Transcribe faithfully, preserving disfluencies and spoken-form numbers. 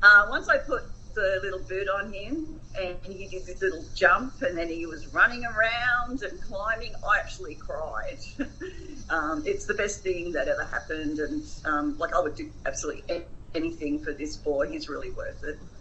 Uh, once I put the little boot on him and he did this little jump and then he was running around and climbing, I actually cried. um, it's the best thing that ever happened, and um, like I would do absolutely anything for this boy. He's really worth it.